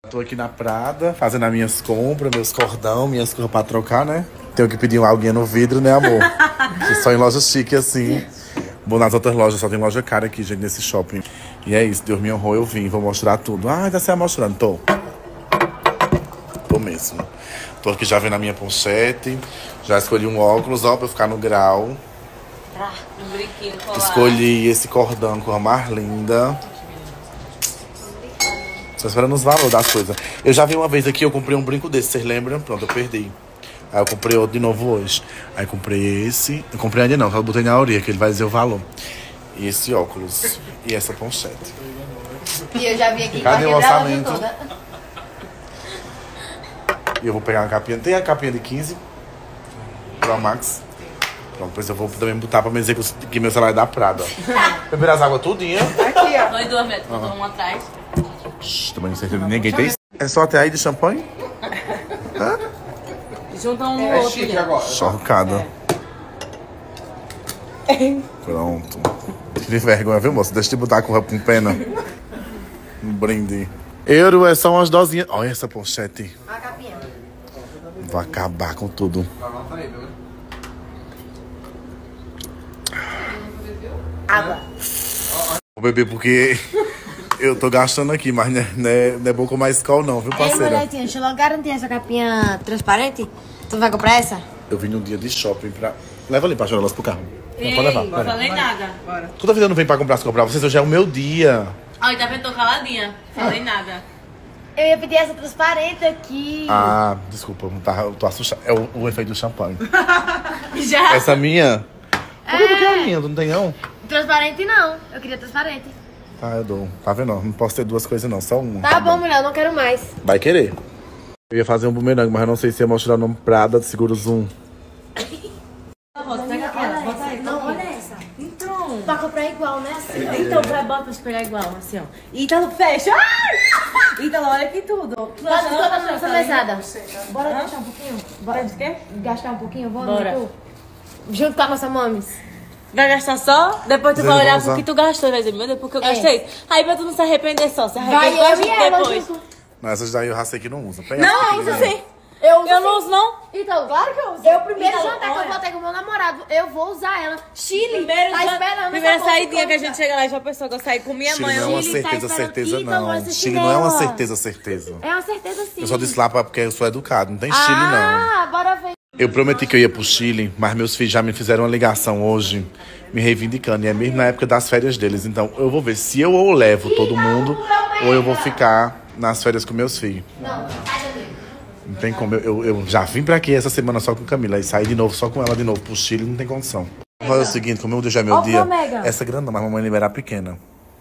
Tô aqui na Prada, fazendo as minhas compras, meus cordão, minhas coisas pra trocar, né? Tenho que pedir uma aguinha no vidro, né, amor? Que só em loja chique assim. Bom, nas outras lojas, só tem loja cara aqui, gente, nesse shopping. E é isso, Deus me honrou, eu vim, vou mostrar tudo. Ah, tá se mostrando, tô. Tô mesmo. Tô aqui já vendo a minha pochete. Já escolhi um óculos, ó, pra eu ficar no grau. Um brinquinho colado. Escolhi esse cordão com a mais linda. Tô esperando os valores das coisas. Eu já vi uma vez aqui, eu comprei um brinco desse, vocês lembram? Pronto, eu perdi. Aí eu comprei outro de novo hoje. Aí comprei esse. Eu comprei ainda não, só botei na orelha, que ele vai dizer o valor. E esse óculos. E essa pochete. E eu já vi aqui. Cadê o orçamento? E eu vou pegar uma capinha. Tem a capinha de 15 Pro Max. Pronto, depois eu vou também botar pra me dizer que meu celular é da Prada. Beber as águas tudinho. Aqui, ó. 2 metros, botou um atrás. Também não sei se ninguém tem. É só até aí de champanhe? Hã? Junta um no outro. agora. Chocada. Pronto. Que vergonha, viu, moço? Deixa eu te botar com pena. Um brinde. Euro é só umas dosinhas. Olha essa pochete. A capinha. Vou acabar com tudo. Água. Vou beber porque eu tô gastando aqui, mas não é bom com mais Skol não, viu, Ei, parceira? molequinha, deixa eu logo garantir essa capinha transparente. Tu vai comprar essa? Eu vim num dia de shopping pra... Leva ali pra jogar elas pro carro. Não, Ei, pode levar. não Pera. falei nada. Bora. Toda vida eu não venho pra comprar as coisas pra vocês, hoje é o meu dia. Ai, tá vendo? Tô caladinha. Falei nada. Eu ia pedir essa transparente aqui. Ah, desculpa, eu tô assustado. É o efeito do champanhe. Já. Essa minha... Por que tu quer a minha? Tu não tem não? Transparente não. Eu queria transparente. Tá, eu dou. Tá vendo? Não posso ter duas coisas não, só uma. Tá bom, mulher, eu não quero mais. Vai querer. Eu ia fazer um bumerangue, mas eu não sei se ia mostrar o nome Prada, segura o zoom. Rosa, pega aquela. Bota aí. Não, olha essa. Então. Pra comprar igual, né? Assim. Então, vai, bota pra espelhar igual, assim, ó. Ítalo, fecha. Ai! Ítalo, olha aqui tudo. Tu Bota toda a nossa mesada. Bora Hã? gastar um pouquinho? Bora de quê? gastar um pouquinho? Vamos, Bora. Tu? Junto com a nossa mames. Vai gastar só? Depois tu Zé, vai olhar vamos pro usar. que tu gastou e vai dizer, meu Deus, porque eu É. gastei. Aí pra tu não se arrepender só, se Vai arrepende com a eu e gente ela depois. junto. Não, essas daí eu já sei que não usa. Pega Não, essa usa pequenininha. sim. Eu uso Eu não uso, não. Então, claro que eu uso. Eu primeiro Então, jantar que olha. eu vou ter com o meu namorado, eu vou usar ela. Chile, Primeiro, tá esperando. primeira essa bolsa saidinha que a gente pronta. chega lá, já pensou que eu saí com minha Chile mãe. não é uma Chile tá certeza, esperando. certeza Ih, então, não. essa Chile não é uma chinela. certeza, certeza. É uma certeza sim. Eu só disse lá porque eu sou educado, não tem Chile não. Ah, bora ver. Eu prometi que eu ia pro Chile, mas meus filhos já me fizeram uma ligação hoje, me reivindicando, e é mesmo na época das férias deles. Então eu vou ver se eu ou levo todo mundo, ou eu vou ficar nas férias com meus filhos. Não, sai daqui. Não tem como, eu já vim pra aqui essa semana só com Camila, e sair de novo só com ela de novo pro Chile, não tem condição. Vamos fazer o seguinte, como hoje é meu Ó, dia, Omega. essa grande não, mas a mamãe liberar pequena.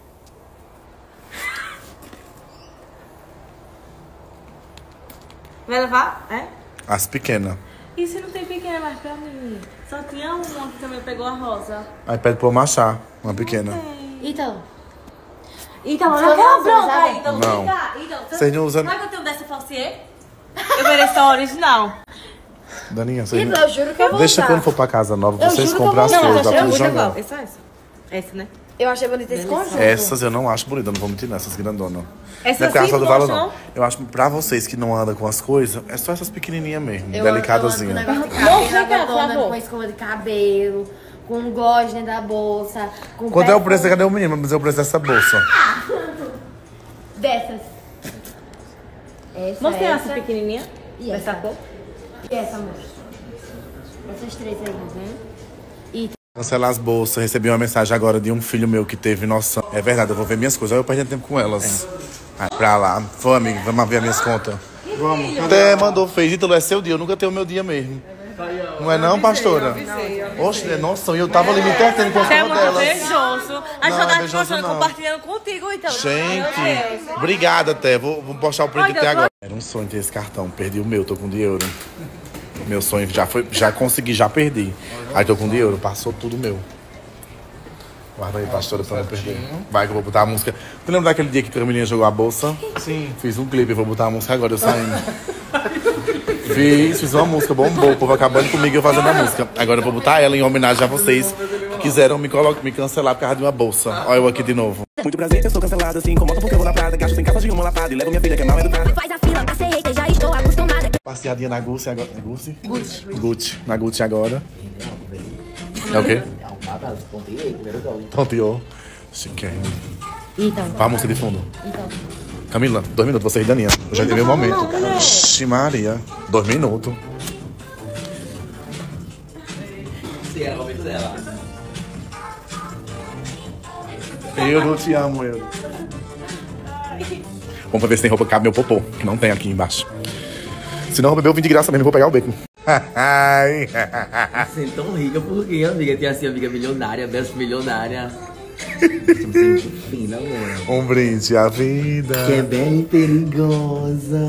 Vai levar? É? As pequenas. E se não tem pequena mais pra mim? Só tinha uma que também pegou a rosa. Aí pede pra eu machar, uma pequena. Então, Então, Você olha aquela não branca usa, aí. né? Então, Não. vem cá. Então, Vocês não usam... Sabe que eu tenho dessa falsier? Eu mereço a original. Daninha, vocês então não... eu juro que eu vou Deixa usar. quando for pra casa nova, Eu vocês juro que eu compram as vou usar. coisas, Não, dá eu tudo juro jogar. Essa é essa? Essa, né? Eu achei bonito esse conjunto. Essas eu não acho bonita, eu não vou mentir nessas grandonas. Essa Não é por causa sim, do tu valor, gosta, não. não? Eu acho que pra vocês que não andam com as coisas, é só essas pequenininhas mesmo, Eu delicadazinhas. ando com negócio de Não, cabelo, vem cá, eu tô por andando favor. com escova de cabelo, com gloss dentro da bolsa, com Quanto é o perfume preço? Cadê o menino? Mas é o preço dessa bolsa. dessas. Mostrei essa essa pequenininha. e Dessa essa. cor. E essa, moça. Essas três aí. Cancelar as bolsas. Recebi uma mensagem agora de um filho meu que teve noção. É verdade, eu vou ver minhas coisas. Aí eu perdi tempo com elas. Aí, pra lá. Vamos, amigo, vamos ver as minhas contas. Vamos. Até mandou, fez. Ítalo, é seu dia. Eu nunca tenho o meu dia mesmo. Não é não, pastora? Oxe, é noção. E eu tava ali me entretendo com as Você é coisas muito delas. beijoso. A Não, gente tá te beijoso mostrando, não. compartilhando contigo, então. Gente, obrigado até. Vou postar o print Olha, até eu tô- agora. Era um sonho ter esse cartão. Perdi o meu, tô com de euro. Meu sonho já consegui, já perdi. Aí tô com de euro, passou tudo meu. Guarda aí, pastora, pra não perder. Vai que eu vou botar a música. Tu lembra daquele dia que a menina jogou a bolsa? Sim. Fiz um clipe, vou botar a música agora, eu saindo. Fiz uma música, bombou, o povo acabando comigo e eu fazendo a música. Agora eu vou botar ela em homenagem a vocês que quiseram me cancelar por causa de uma bolsa. Olha eu aqui de novo. Muito prazer, eu sou cancelado, assim, incomoda porque eu vou na prada. Gasto em casa de uma lapada e levo minha filha que é mal educada. Faz a fila pra ser hater, já estou acostumada. Passeadinha na Gucci agora. Gucci? Gucci. Na Gucci agora. É o quê? Tonteou. Chiquérrimo. Então. Vai a música de fundo. Então. Camila, 2 minutos, você e Daninha. Eu já tive um momento. Ixi, Maria. 2 minutos. Sim, era o momento dela. Eu não te amo, eu. Vamos pra ver se tem roupa que cabe meu popô, que não tem aqui embaixo. Se não, eu vim de graça mesmo, vou pegar o beco. Você é tão rica por quê, amiga? Tem assim, amiga milionária, best milionária. Tipo assim, fina, amor. Um brinde à vida. Que é bem perigosa.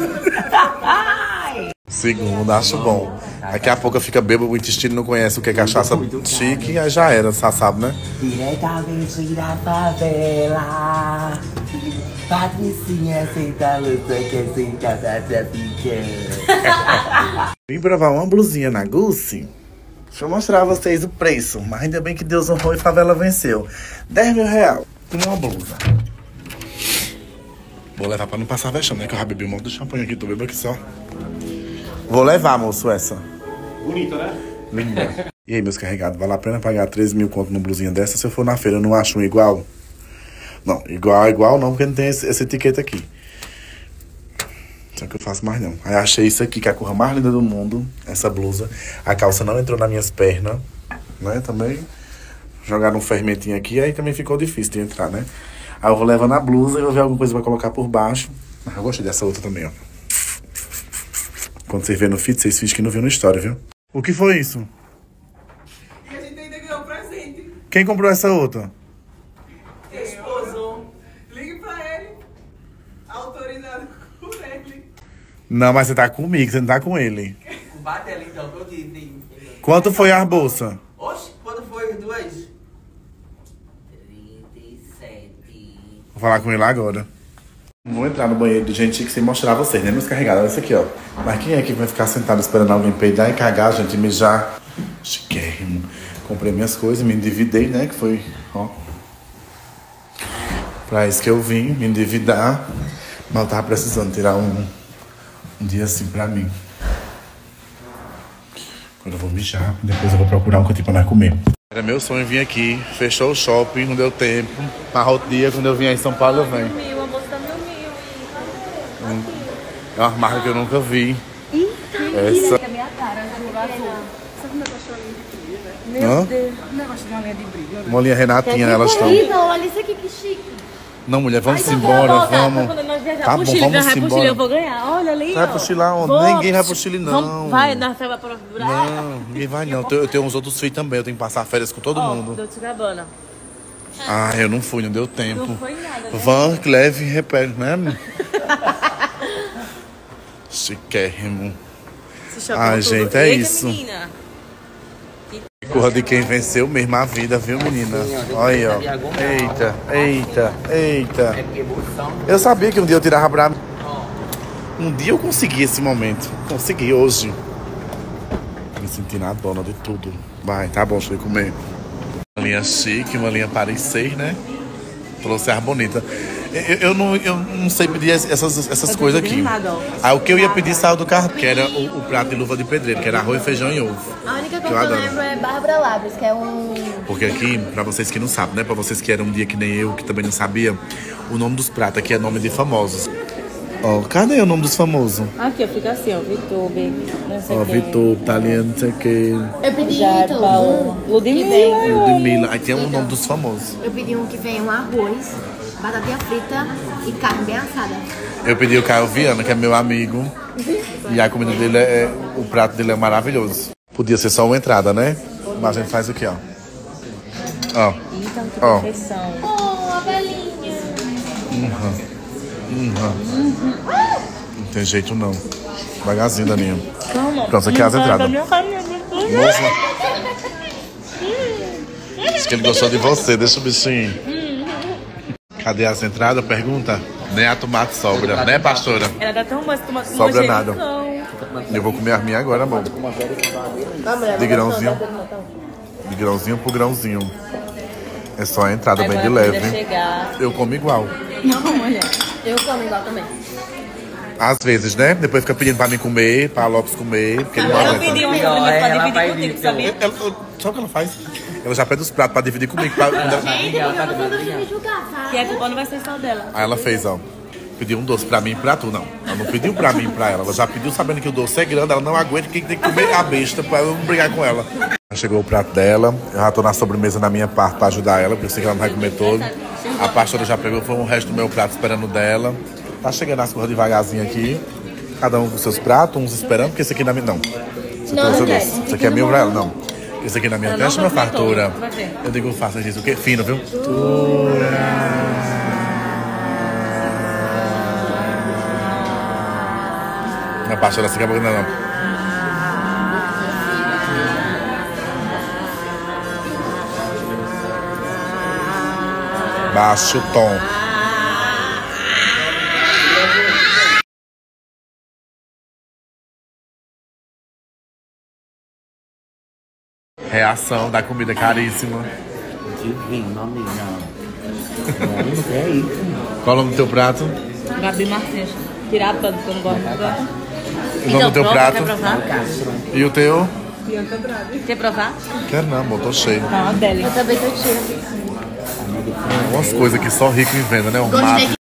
Segundo, acho bom. Daqui a pouco fica bêbado, o intestino não conhece o que é cachaça chique, aí já era, você sabe, né? Diretamente da favela. Patricinha senta luta que senta da traficante. Vim provar uma blusinha na Gucci. Deixa eu mostrar a vocês o preço. Mas ainda bem que Deus honrou e favela venceu. 10 mil reais. Uma blusa. Vou levar pra não passar vexame, né? Que eu já bebi um monte de champanhe aqui, tô bebendo aqui só. Vou levar, moço, essa. Bonita, né? Linda. E aí, meus carregados, vale a pena pagar 13 mil conto numa blusinha dessa? Se eu for na feira, eu não acho um igual? Não, igual não, porque não tem essa etiqueta aqui. Só que eu faço mais não. Aí achei isso aqui, que é a cor mais linda do mundo. Essa blusa. A calça não entrou nas minhas pernas, né? Também jogaram um fermentinho aqui, aí também ficou difícil de entrar, né? Aí eu vou levando a blusa e vou ver alguma coisa pra colocar por baixo. Mas eu gostei dessa outra também, ó. Quando vocês vêem no feed, vocês fingem que não viram no story, viu? O que foi isso? E a gente ainda ganhou um presente. Quem comprou essa outra? Esposo. Ligue pra ele. Autorizado por ele. Não, mas você tá comigo, você não tá com ele. Bate ela então, que eu te... Quanto foi a bolsa? Oxe, quando foi? 2? 37. Vou falar com ele agora. Vou entrar no banheiro de gente chique sem mostrar a vocês, né, meus carregados? Olha isso aqui, ó. Mas quem é que vai ficar sentado esperando alguém peidar e cagar, gente, e mijar? Chiquérrimo. Comprei minhas coisas, me endividei, né, que foi, ó. Pra isso que eu vim, me endividar. Mas eu tava precisando tirar um dia assim pra mim. Agora eu vou mijar, depois eu vou procurar um cantinho pra nós comer. Era meu sonho vir aqui, fechou o shopping, não deu tempo. Mas outro dia, quando eu vim aí em São Paulo, eu venho. É uma marca que eu nunca vi. Essa. Meu Deus. Uma linha Renatinha, elas estão. Horrível, olha isso aqui que chique. Não, mulher, vamos embora, vamos. Tá bom, vamos embora. Eu vou ganhar. Olha ali, Vai pro Chile onde? Ninguém vai pro Chile, não. Vai, na festa pra buraco. Não, ninguém vai não. Eu tenho uns outros filhos também, eu tenho que passar férias com todo mundo. Dolce Gabbana. Ah, eu não fui, não deu tempo. Não foi nada, né? Van, leve e repete, né? Chiquérrimo. Ai, gente, é isso. Menina. Corra de quem venceu mesmo a vida, viu, menina? Olha aí, ó. Eita, eita, eita. Eu sabia que um dia eu tirava pra mim. Um dia eu consegui esse momento. Consegui hoje. Me senti na dona de tudo. Vai, tá bom, deixa eu comer. Uma linha chique, uma linha Paris 6, né? Trouxe as bonitas. Eu não sei pedir essas coisas aqui. Aí o que eu ia pedir saiu do carro, que era o prato de luva de pedreiro, que era arroz, feijão e ovo. A única coisa Que eu que eu adoro. lembro é Bárbara Labres, que é um... Porque aqui, pra vocês que não sabem, né? Pra vocês que eram um dia que nem eu, que também não sabia, o nome dos pratos aqui é nome de famosos. Ó, cadê o nome dos famosos? Aqui, ó, fica assim, ó. Vitube, não sei Ó, quem. Vitor, Italiano, não sei o que. Eu pedi Jair, Paulo, Ludmilla. Ludmilla. Aí tem o nome dos famosos. Eu pedi um que vem um arroz, batatinha frita e carne bem assada. Eu pedi o Caio Viana, que é meu amigo. E a comida dele o prato dele é maravilhoso. Podia ser só uma entrada, né? Mas a gente faz o quê, ó? Ó. Então, que Ó. perfeição. Oh, a velhinha. Não tem jeito não. Devagarzinho, Daninho. Calma. Pronto, aqui é as entradas. Minha carinha. Moça. Diz que ele gostou de você, deixa o bichinho. Cadê as entradas? Pergunta. Nem a tomate sobra, né, pastora? Ela dá tão boa esse tomate. Sobra nada. Eu vou comer as minhas agora, amor. De grãozinho. De grãozinho por grãozinho. É só a entrada Aí bem de quando a comida leve. chegar... Eu como igual. Não, mulher. Eu como igual também. Às vezes, né? Depois fica pedindo pra mim comer, pra Lopes comer, porque ele não Eu aguenta. pedi um Pior, pra ela dividir vai contigo, disso. sabia? Sabe o que ela faz? Ela já pede os pratos pra dividir comigo. Ela tá comendo obrigada. Que a culpa não vai ser só dela. Aí ela fez, ó. Pediu um doce pra mim e pra tu, não. Ela não pediu pra mim e pra ela. Ela já pediu sabendo que o doce é grande, ela não aguenta, quem tem que comer a besta pra eu não brigar com ela. Chegou o prato dela, eu já tô na sobremesa na minha parte pra ajudar ela, porque eu sei que ela não vai comer todo. A pastora já pegou, foi o resto do meu prato esperando dela. Tá chegando as coisas devagarzinho aqui. Cada um com seus pratos, uns esperando, porque esse aqui na minha. Não. Esse aqui é o seu doce. Esse aqui é meu pra ela, não. Esse aqui na minha testa é uma fartura. Eu digo, faça isso, o que? Fino, viu? A pastora assim, acabou não. Baixa o tom. Reação da comida caríssima. Divino, amiga. Não, que é isso? Qual é o nome do teu prato? Gabi Martins. Tirar tanto que eu não gosto muito. O nome do teu prato? Quer provar? E o teu? Quer provar? Quero não, amor, tô cheio. Não, a deli. Eu também tô tirando. Umas coisas que só rico inventa, né? Um Gostei mato.